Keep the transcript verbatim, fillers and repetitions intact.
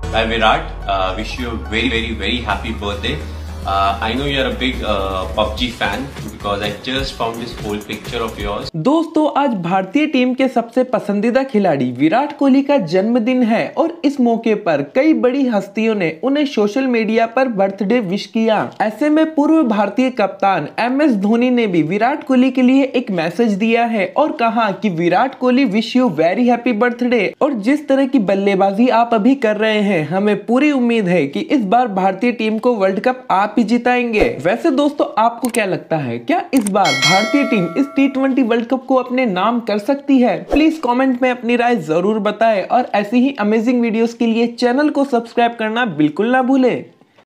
By Virat, uh, wish you a very very very happy birthday. Uh, I know you are a big uh, P U B G fan because I just found this old picture of yours. दोस्तों आज भारतीय team के सबसे पसंदीदा खिलाड़ी विराट कोहली का जन्मदिन है और इस मौके पर कई बड़ी हस्तियों ने उन्हें सोशल मीडिया पर बर्थडे विश किया। ऐसे में पूर्व भारतीय कप्तान एम एस धोनी ने भी विराट कोहली के लिए एक मैसेज दिया है और कहा कि Virat Kohli wish you very happy birthday. और जिस तरह की बल्लेबाजी आप अभी कर रहे हैं, हमें पूरी उम्मीद है कि इस बार भारतीय टीम को वर्ल्ड कप आप ही जिताएंगे। वैसे दोस्तों आपको क्या लगता है, क्या इस बार भारतीय टीम इस टी ट्वेंटी वर्ल्ड कप को अपने नाम कर सकती है? प्लीज कमेंट में अपनी राय जरूर बताएं और ऐसी ही अमेजिंग वीडियोस के लिए चैनल को सब्सक्राइब करना बिल्कुल ना भूलें।